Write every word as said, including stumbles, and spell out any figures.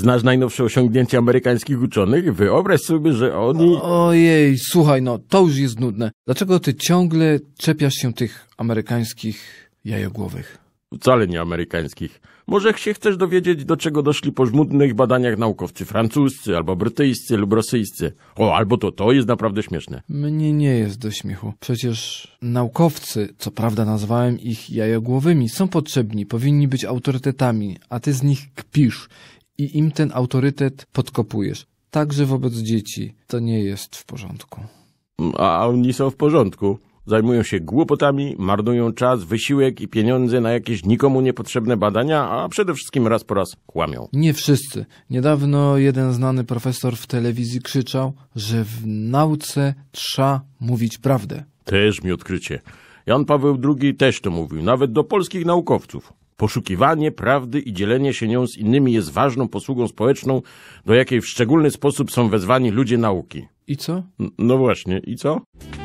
Znasz najnowsze osiągnięcia amerykańskich uczonych? Wyobraź sobie, że oni... Ojej, słuchaj, no, to już jest nudne. Dlaczego ty ciągle czepiasz się tych amerykańskich jajogłowych? Wcale nie amerykańskich. Może się chcesz dowiedzieć, do czego doszli po żmudnych badaniach naukowcy francuscy, albo brytyjscy lub rosyjscy. O, albo to, to jest naprawdę śmieszne. Mnie nie jest do śmiechu. Przecież naukowcy, co prawda nazwałem ich jajogłowymi, są potrzebni, powinni być autorytetami, a ty z nich kpisz i im ten autorytet podkopujesz. Także wobec dzieci to nie jest w porządku. A oni są w porządku. Zajmują się głupotami, marnują czas, wysiłek i pieniądze na jakieś nikomu niepotrzebne badania, a przede wszystkim raz po raz kłamią. Nie wszyscy. Niedawno jeden znany profesor w telewizji krzyczał, że w nauce trzeba mówić prawdę. Też mi odkrycie. Jan Paweł drugi też to mówił, nawet do polskich naukowców. Poszukiwanie prawdy i dzielenie się nią z innymi jest ważną posługą społeczną, do jakiej w szczególny sposób są wezwani ludzie nauki. I co? N- no właśnie, i co?